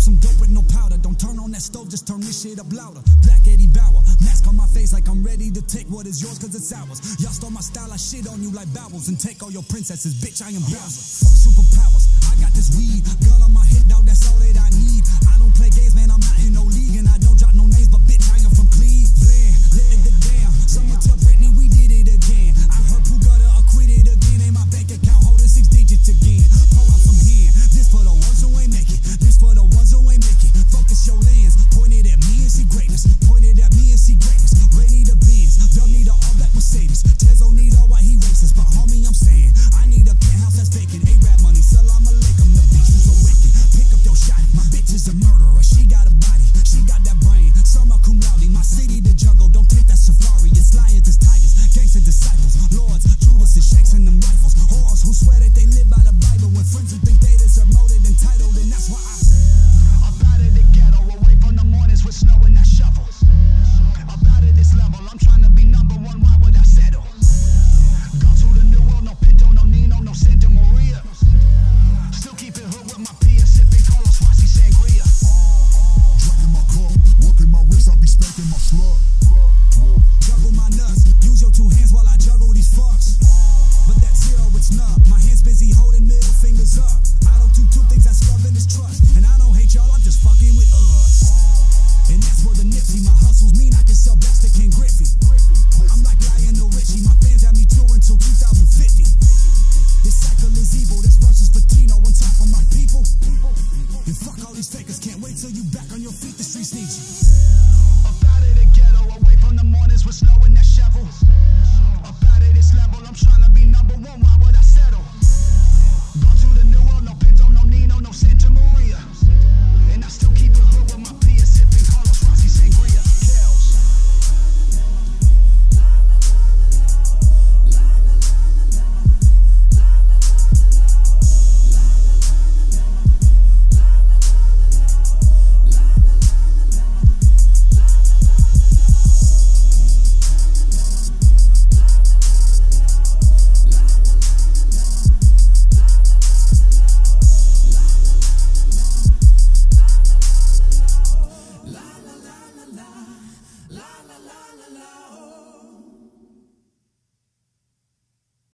some dope with no powder. Don't turn on that stove, just turn this shit up louder. Black Eddie Bauer, mask on my face like I'm ready to take what is yours cause it's ours. Y'all stole my style, I shit on you like bowels and take all your princesses, bitch, I am Bowser. Fuck superpowers, I got this weed, gun on my head, dog, that's all that I need. I don't play games, man, I'm not in no league, and I don't drop no names, but bitch, I am from Cleveland. Let the damn, someone tell Britney we did it again. I heard Pooh got acquitted again, and my bank account holding 6 digits again. Pull out some hand, this for the ones who ain't make it, this for the ones who ain't make it. Focus your lands, pointed at me and see greatness, pointed at me and see greatness. Ray need a Benz, Doug need a all black Mercedes, Tezo need all white, he racist, but homie I'm saying I need a penthouse that's vacant. A-Rap money, salam alaikum, the beast is awakened. Pick up your shot, my bitch is a murderer, she got a body, she got that brain. Summa cum laude, my city the jungle, don't take that safari. It's lions, it's tigers, gangster disciples, lords, Judas and Shanks and them rifles. Whores who swear that they live by the Bible, when friends who think they deserve more than entitled, and that's why I'm out of the ghetto, away from the mornings with snow and that shovel. Up out of this level, I'm trying to be number one, why would I settle? Go to the new world, no Pinto, no Nino, no Santa Maria. Still keep it hood with my Pia, sipping Carlos Rossi Sangria. Drinking my cup, working my wrist, I be spanking my slut. Juggle my nuts, use your 2 hands while I juggle these fucks. But that zero, it's numb. My hands busy holding middle fingers up. I don't do 2 things, that's love and it's trust. And I don't hate y'all, I'm just fucking with us. And that's where the Nipsey, my hustles mean I can sell best to Ken Griffey. I'm like Lionel Richie, my fans have me touring till 2050. This cycle is evil, this verse is Patino on top of my people. And fuck all these fakers.